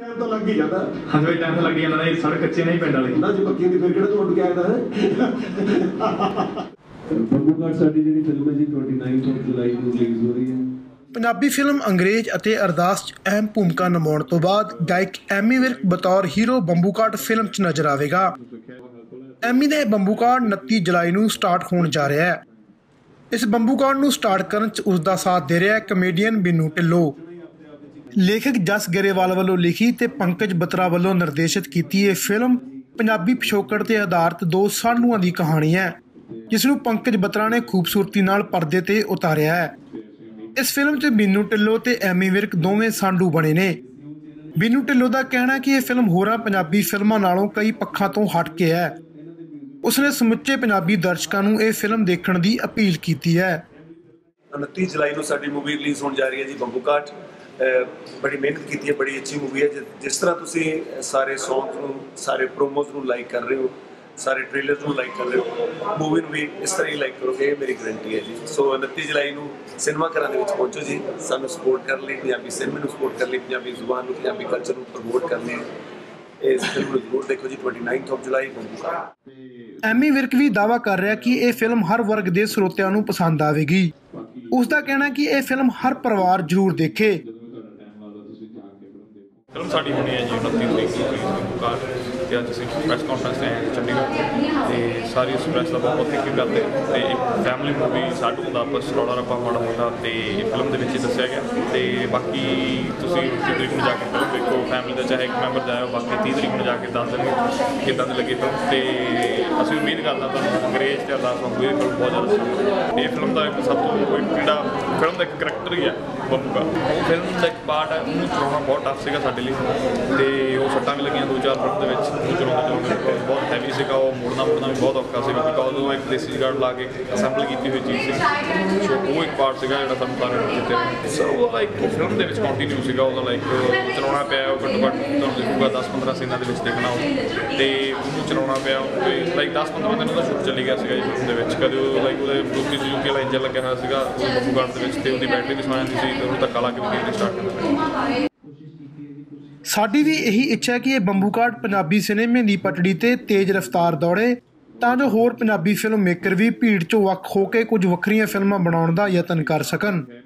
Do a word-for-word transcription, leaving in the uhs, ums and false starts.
Time तो लग ही जाता है। हाँ भाई टाइम तो लग ही जाता है, सड़क कच्चे नहीं पिंड वाली ना जी पक्की दी फिर किहड़ा टूट के आया है। बंबूघाट साडी ਜਿਹੜੀ ਫਿਲਮ ਹੈ ਜੀ उनतीस of ਜੁਲਾਈ ਨੂੰ ਰਿਲੀਜ਼ ਹੋ ਰਹੀ ਹੈ। ਪੰਜਾਬੀ ਫਿਲਮ ਅੰਗਰੇਜ਼ ਅਤੇ ਅਰਦਾਸ 'ਚ ਅਹਿਮ ਭੂਮਿਕਾ ਨਿਭਾਉਣ ਤੋਂ ਬਾਅਦ ਗਾਇਕ ਐਮੀ ਵਿਰਕ ਬਤੌਰ ਹੀਰੋ ਬੰਬੂਕਾਟ ਫਿਲਮ 'ਚ ਨਜ਼ਰ ਆਵੇਗਾ। ਐਮੀ ਦਾ ਇਹ ਬੰਬੂਕਾਟ ਉਨੱਤੀ ਜੁਲਾਈ ਨੂੰ ਸਟਾਰਟ ਹੋਣ ਜਾ ਰਿਹਾ ਹੈ। ਇਸ ਬੰਬੂਕਾਟ ਨੂੰ ਸਟਾਰਟ ਕਰਨ 'ਚ ਉਸ ਦਾ ਸਾਥ ਦੇ ਰਿਹਾ ਹੈ ਕਮੇਡੀਅਨ ਬਿੰਨੂ ਢਿੱਲੋਂ। ਲੇਖਕ ਜਸ ਗਰੇਵਾਲ ਵੱਲੋਂ ਲਿਖੀ ਤੇ ਪੰਕਜ ਬਤਰਾ ਵੱਲੋਂ ਨਿਰਦੇਸ਼ਿਤ ਕੀਤੀ ਇਹ ਫਿਲਮ ਪੰਜਾਬੀ ਪਿਛੋਕੜ ਤੇ ਆਧਾਰਿਤ ਦੋ ਸਾਂਢੂਆਂ ਦੀ ਕਹਾਣੀ ਹੈ, ਜਿਸ ਨੂੰ ਪੰਕਜ ਬਤਰਾ ਨੇ ਖੂਬਸੂਰਤੀ ਨਾਲ ਪਰਦੇ ਤੇ ਉਤਾਰਿਆ ਹੈ। ਇਸ ਫਿਲਮ 'ਚ ਬਿੰਨੂ ਢਿੱਲੋਂ ਤੇ ਐਮੀ ਵਿਰਕ ਦੋਵੇਂ ਸਾਂਢੂ ਬਣੇ ਨੇ। ਬਿੰਨੂ ਢਿੱਲੋਂ ਦਾ ਕਹਿਣਾ ਕਿ ਇਹ ਫਿਲਮ ਹੋਰਾਂ ਪੰਜਾਬੀ ਫਿਲਮਾਂ ਨਾਲੋਂ ਕਈ ਪੱਖਾਂ ਤੋਂ ਹਟ ਕੇ ਹੈ। ਉਸਨੇ ਸਮੁੱਚੇ ਪੰਜਾਬੀ ਦਰਸ਼ਕਾਂ ਨੂੰ ਇਹ ਫਿਲਮ ਦੇਖਣ ਦੀ ਅਪੀਲ ਕੀਤੀ ਹੈ। उनतीस जुलाई ਨੂੰ ਸਾਡੀ ਮੂਵੀ ਰਿਲੀਜ਼ ਹੋਣ ਜਾ ਰਹੀ ਹੈ ਜੀ ਬੰਬੂਕਾਟ। ਬੜੀ ਮਿਹਨਤ ਕੀਤੀ ਹੈ, ਬੜੀ ਅੱਛੀ ਮੂਵੀ ਹੈ। ਜਿਸ ਤਰ੍ਹਾਂ ਤੁਸੀਂ ਸਾਰੇ ਸੌਂਗ ਨੂੰ, ਸਾਰੇ ਪ੍ਰੋਮੋਜ਼ ਨੂੰ ਲਾਈਕ ਕਰ ਰਹੇ ਹੋ, ਸਾਰੇ ਟ੍ਰੇਲਰ ਨੂੰ ਲਾਈਕ ਕਰ ਰਹੇ ਹੋ, ਮੂਵੀ ਨੂੰ ਵੀ ਇਸ ਤਰ੍ਹਾਂ ਹੀ ਲਾਈਕ ਕਰੋਗੇ, ਇਹ ਮੇਰੀ ਗਰੰਟੀ ਹੈ ਜੀ। ਸੋ ਉਨੱਤੀ ਜੁਲਾਈ ਨੂੰ ਸਿਨੇਮਾ ਘਰਾਂ ਦੇ ਵਿੱਚ ਪਹੁੰਚੋ ਜੀ, ਸਾਨੂੰ ਸਪੋਰਟ ਕਰਨ ਲਈ, ਪੰਜਾਬੀ ਸਿਨੇਮੇ ਨੂੰ ਸਪੋਰਟ ਕਰਨ ਲਈ, ਪੰਜਾਬੀ ਜ਼ੁਬਾਨ ਨੂੰ, ਪੰਜਾਬੀ ਕਲਚਰ ਨੂੰ ਪ੍ਰਮੋਟ ਕਰਨ ਲਈ ਇਸ ਫਿਲਮ ਨੂੰ ਜ਼ਰੂਰ ਦੇਖੋ ਜੀ। उनतीस of ਜੁਲਾਈ ਬੰਬੂਕਾਟ। ਐਮੀ ਵਿਰਕ ਵੀ ਦਾਅਵਾ ਕਰ ਰਿਹਾ ਕਿ ਇਹ ਫਿਲਮ ਹਰ ਵਰਗ ਦੇ ਸਰੋਤਿਆਂ ਨੂੰ ਪਸੰਦ ਆਵੇਗੀ। ਉਸ ਦਾ ਕਹਿਣਾ ਕਿ ਇਹ ਫਿਲਮ ਹਰ ਪਰਿਵਾਰ ਜ਼ਰੂਰ ਦੇਖੇ। ਫਿਲਮ ਸਾਡੀ ਹੋਣੀ ਹੈ ਜੀ ਉਨੱਤੀ ਤਰੀਕ ਨੂੰ ਬੰਬੂਕਾਟ ਤੇ ਅੱਜ ਅਸੀਂ ਪ੍ਰੈਸ ਕਾਨਫਰੰਸ ਤੇ ਆਏ ਚੰਡੀਗੜ੍ਹ ਤੇ ਸਾਰੀ ਉਸ ਪ੍ਰੈਸ ਦਾ ਬਹੁਤ ਬਹੁਤ ਥੈਂਕ ਯੂ ਕਰਦੇ ਤੇ ਇੱਕ ਫੈਮਿਲੀ ਮੂਵੀ ਸਾਡੂ ਦਾ ਆਪਸ ਰੌਲਾ ਰੱਪਾ ਮਾੜਾ ਮੋਟਾ ਤੇ ਫਿਲਮ ਦੇ ਵਿੱਚ ਹੀ ਦੱਸਿਆ ਗਿਆ ਤੇ ਬਾਕੀ ਤੁਸੀਂ ਉਨੱਤੀ ਤਰੀਕ ਨੂੰ ਜਾ ਕੇ ਫਿਲਮ ਦੇਖੋ, ਫੈਮਿਲੀ ਦਾ ਚਾਹੇ ਇੱਕ ਮੈਂਬਰ ਜਾਇਓ, ਬਾਕੀ ਤੀਹ ਤਰੀਕ ਨੂੰ ਜਾ ਕੇ ਦੱਸ ਦੇਣਗੇ ਕਿੱਦਾਂ ਦੀ ਲੱਗੀ ਫਿਲਮ। ਤੇ ਅਸੀਂ ਉਮੀਦ ਕਰਦੇ ਤੁਹਾਨੂੰ ਅੰਗਰੇਜ਼ ਤੇ ਅਰਦਾਸ ਵਾਂਗੂ ਇਹ ਫਿਲਮ ਬਹੁਤ ਜ਼ਿਆਦਾ ਪਸੰਦ। ਇਹ ਫਿਲਮ ਦਾ ਇੱਕ ਸਭ ਤੋਂ ਕੋਈ ਜਿਹੜਾ ਫਿਲਮ ਦਾ ਇੱਕ ਕਰੈਕਟਰ ਹੀ ਹੈ ਬੰਬੂਕਾ, ਉਹ ਫਿਲਮ ਦਾ ਇੱਕ ਪਾਰਟ ਹੈ, ਉਹਨੂੰ ਚਲਾਉਣਾ ਬਹੁਤ ਟਫ ਸੀਗਾ ਸਾਡੇ ਲਈ ਤੇ ਉਹ ਸੱਟਾਂ ਵੀ ਲੱਗੀਆਂ ਦੋ ਚਾਰ ਫਿਲਮ ਦੇ ਵਿੱਚ। ਉਹਨੂੰ ਚਲਾਉਂਦੇ ਚਲਾਉਂਦੇ ਬਹੁਤ ਹੈਵੀ ਸੀਗਾ, ਉਹ ਮੋੜਨਾ ਮੋੜਨਾ ਵੀ ਬਹੁਤ ਔਖਾ ਸੀਗਾ ਬਿਕੋਜ਼ ਉਹ ਇੱਕ ਦੇਸੀ ਗਾਰਡ ਲਾ ਕੇ ਅਸੈਂਬਲ ਕੀਤੀ ਹੋਈ ਚੀਜ਼ ਸੀ। ਸੋ ਉਹ ਇੱਕ ਪਾਰਟ ਸੀਗਾ ਜਿਹੜਾ ਸਾਨੂੰ ਸਾਰਿਆਂ ਨੂੰ ਜਿੱਤੇ ਸਰ ਉਹ ਲਾਈਕ ਫਿਲਮ ਦੇ ਵਿੱਚ ਕੰਟੀਨਿਊ ਸੀਗਾ, ਉਹਦਾ ਲਾਈਕ ਚਲਾਉਣਾ ਪਿਆ। ਉਹ ਘੱਟੋ ਘੱਟ ਤੁਹਾਨੂੰ ਦੇਖੂਗਾ ਦਸ ਪੰਦਰਾਂ ਸੀਨਾਂ ਦੇ ਵਿੱਚ ਦੇਖਣਾ ਉਹ ਤੇ ਉਹਨੂੰ ਚਲਾਉਣਾ ਪਿਆ ਤੇ ਲਾਈਕ ਦਸ ਪੰਦਰਾਂ ਦਿਨ ਉਹਦਾ ਸ਼ੂਟ ਚੱਲੀ ਗਿਆ ਸੀਗਾ ਜੀ ਫਿਲਮ ਦੇ ਵਿੱਚ। ਕਦੇ ਉਹ ਲਾਈਕ ਉਹਦੇ ਦੂਜੀ ਸੁਜ਼ੂਕੀ ਵਾਲਾ ਇੰਜਨ ਲੱਗਿਆ ਹੋਇਆ ਸੀਗਾ ਉਹ ਬੰਬੂਕਾਟ ਦੇ ਵਿੱਚ ਤੇ ਉਹਦੀ ਬੈਟਰੀ ਵੀ ਸੌ ਜਾਂਦੀ ਸੀ ਤੇ ਉਹਨੂੰ ਧੱਕਾ ਲਾ ਕੇ ਵੀ ਗੇਮ ਸਟਾਰਟ ਕਰਨਾ। ਸਾਡੀ ਵੀ ਇਹੀ ਇੱਛਾ ਹੈ ਕਿ ਇਹ ਬੰਬੂਕਾਟ ਪੰਜਾਬੀ ਸਿਨੇਮੇ ਦੀ ਪਟੜੀ ਤੇ ਤੇਜ਼ ਰਫ਼ਤਾਰ ਦੌੜੇ ਤਾਂ ਜੋ ਹੋਰ ਪੰਜਾਬੀ ਫਿਲਮ ਮੇਕਰ ਵੀ ਭੀੜ 'ਚੋਂ ਵੱਖ ਹੋ ਕੇ ਕੁਝ ਵੱਖਰੀਆਂ ਫਿਲਮਾਂ ਬਣਾਉਣ ਦਾ ਯਤਨ ਕਰ ਸਕਣ।